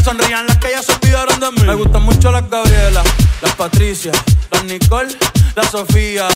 sonrían las que ya se olvidaron de mí. Me gustan mucho las Gabriela, las Patricia, las Nicole, las Sofía.